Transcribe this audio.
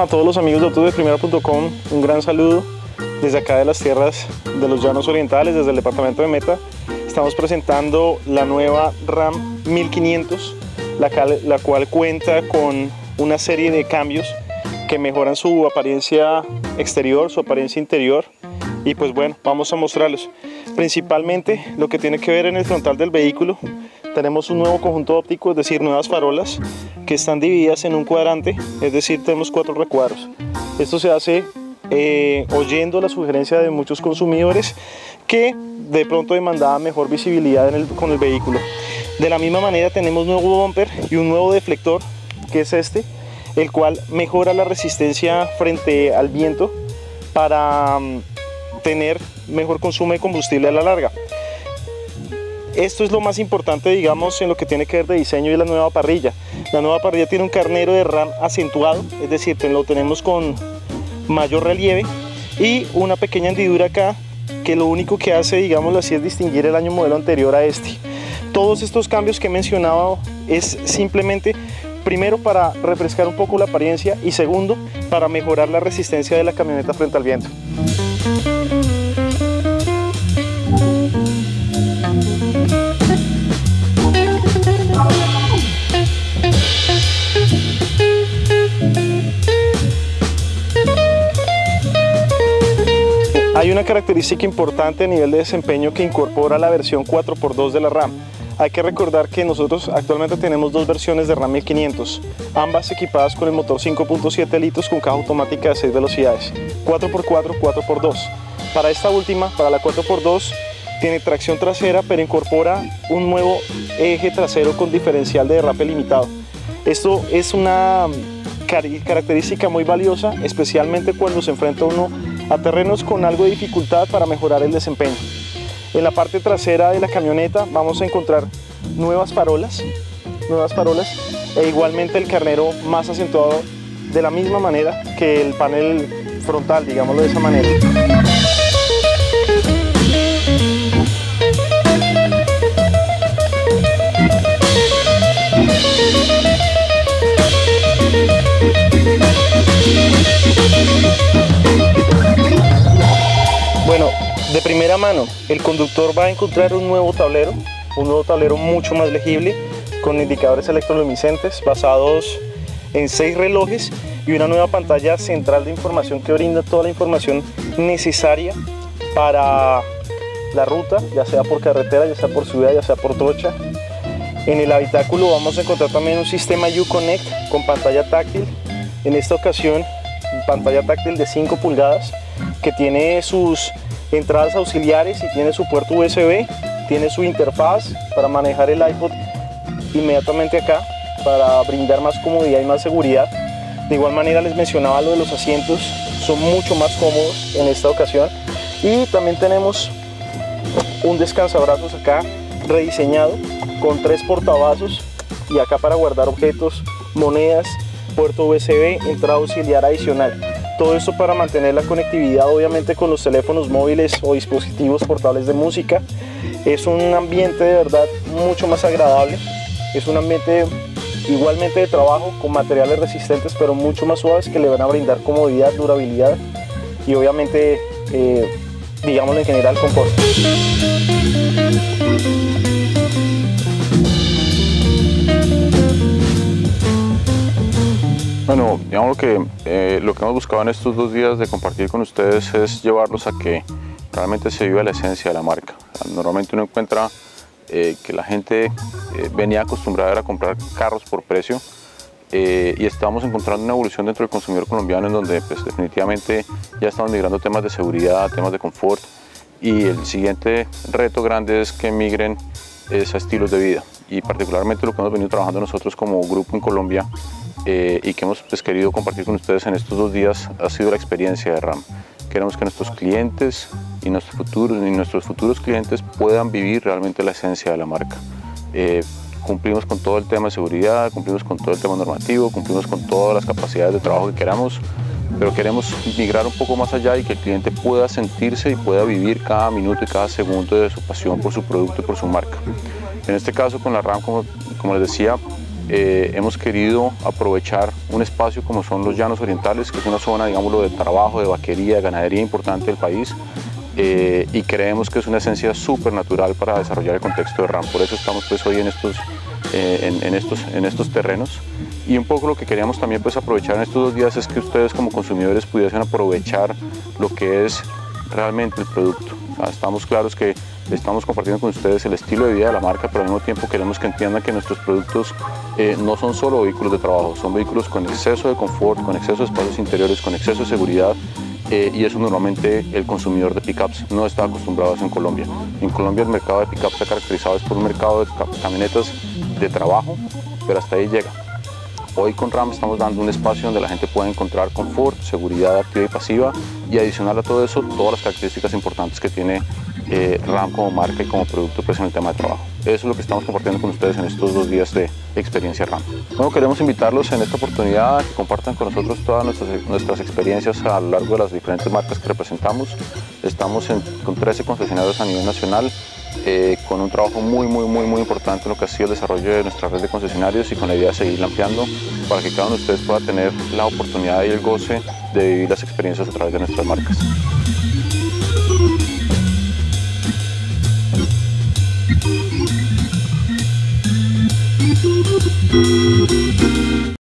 a todos los amigos de autodeprimera.com, un gran saludo desde acá de las tierras de los Llanos Orientales, desde el departamento de Meta. Estamos presentando la nueva RAM 1500, la cual cuenta con una serie de cambios que mejoran su apariencia exterior, su apariencia interior, y pues bueno, vamos a mostrarlos. Principalmente lo que tiene que ver en el frontal del vehículo, tenemos un nuevo conjunto óptico, es decir, nuevas farolas que están divididas en un cuadrante, es decir, tenemos 4 recuadros. Esto se hace oyendo la sugerencia de muchos consumidores que de pronto demandaban mejor visibilidad con el vehículo. De la misma manera tenemos nuevo bumper y un nuevo deflector, que es este, el cual mejora la resistencia frente al viento para tener mejor consumo de combustible a la larga. Esto es lo más importante, digamos, en lo que tiene que ver de diseño y la nueva parrilla. La nueva parrilla tiene un carnero de RAM acentuado, es decir, lo tenemos con mayor relieve y una pequeña hendidura acá que lo único que hace, digámoslo así, es distinguir el año modelo anterior a este. Todos estos cambios que he mencionado es simplemente, primero, para refrescar un poco la apariencia y segundo, para mejorar la resistencia de la camioneta frente al viento. Hay una característica importante a nivel de desempeño que incorpora la versión 4x2 de la RAM. Hay que recordar que nosotros actualmente tenemos dos versiones de RAM 1500, ambas equipadas con el motor 5.7 litros con caja automática de 6 velocidades, 4x4, 4x2. Para esta última, para la 4x2, tiene tracción trasera, pero incorpora un nuevo eje trasero con diferencial de derrape limitado. Esto es una característica muy valiosa, especialmente cuando se enfrenta uno a terrenos con algo de dificultad para mejorar el desempeño. En la parte trasera de la camioneta vamos a encontrar nuevas farolas e igualmente el carnero más acentuado de la misma manera que el panel frontal, digámoslo de esa manera. Bueno, de primera mano, el conductor va a encontrar un nuevo tablero mucho más legible, con indicadores electroluminiscentes basados en 6 relojes y una nueva pantalla central de información que brinda toda la información necesaria para la ruta, ya sea por carretera, ya sea por ciudad, ya sea por trocha. En el habitáculo vamos a encontrar también un sistema Uconnect con pantalla táctil, en esta ocasión pantalla táctil de 5 pulgadas que tiene sus entradas auxiliares y tiene su puerto USB, tiene su interfaz para manejar el iPod inmediatamente acá para brindar más comodidad y más seguridad. De igual manera les mencionaba lo de los asientos, son mucho más cómodos en esta ocasión, y también tenemos un descansabrazos acá rediseñado con 3 portavasos y acá para guardar objetos, monedas, puerto USB, entrada auxiliar adicional. Todo esto para mantener la conectividad obviamente con los teléfonos móviles o dispositivos portables de música. Es un ambiente de verdad mucho más agradable, es un ambiente igualmente de trabajo con materiales resistentes pero mucho más suaves que le van a brindar comodidad, durabilidad y obviamente digámoslo en general, confort. Bueno, digamos que lo que hemos buscado en estos 2 días de compartir con ustedes es llevarlos a que realmente se viva la esencia de la marca. Normalmente uno encuentra que la gente venía acostumbrada a comprar carros por precio y estamos encontrando una evolución dentro del consumidor colombiano en donde pues, definitivamente ya estamos migrando temas de seguridad, temas de confort, y el siguiente reto grande es que migren a estilos de vida, y particularmente lo que hemos venido trabajando nosotros como grupo en Colombia y que hemos pues, querido compartir con ustedes en estos 2 días ha sido la experiencia de RAM. Queremos que nuestros clientes y nuestros futuros clientes puedan vivir realmente la esencia de la marca. Cumplimos con todo el tema de seguridad, cumplimos con todo el tema normativo, cumplimos con todas las capacidades de trabajo que queramos, pero queremos migrar un poco más allá y que el cliente pueda sentirse y pueda vivir cada minuto y cada segundo de su pasión por su producto y por su marca. En este caso con la RAM, como les decía, hemos querido aprovechar un espacio como son los Llanos Orientales, que es una zona, digámoslo, de trabajo, de vaquería, de ganadería importante del país, y creemos que es una esencia súper natural para desarrollar el contexto de RAM. Por eso estamos pues hoy en estos terrenos. Y un poco lo que queríamos también pues aprovechar en estos 2 días es que ustedes como consumidores pudiesen aprovechar lo que es realmente el producto. O sea, estamos claros que estamos compartiendo con ustedes el estilo de vida de la marca, pero al mismo tiempo queremos que entiendan que nuestros productos no son solo vehículos de trabajo, son vehículos con exceso de confort, con exceso de espacios interiores, con exceso de seguridad, y eso normalmente el consumidor de pickups no está acostumbrado a eso en Colombia. En Colombia el mercado de pickups está caracterizado por un mercado de camionetas de trabajo, pero hasta ahí llega. Hoy con RAM estamos dando un espacio donde la gente puede encontrar confort, seguridad activa y pasiva, y adicional a todo eso, todas las características importantes que tiene RAM como marca y como producto pues, en el tema de trabajo. Eso es lo que estamos compartiendo con ustedes en estos 2 días de experiencia RAM. Bueno, queremos invitarlos en esta oportunidad a que compartan con nosotros todas nuestras experiencias a lo largo de las diferentes marcas que representamos. Estamos con 13 concesionarios a nivel nacional, con un trabajo muy importante en lo que ha sido el desarrollo de nuestra red de concesionarios, y con la idea de seguirla ampliando para que cada uno de ustedes pueda tener la oportunidad y el goce de vivir las experiencias a través de nuestras marcas.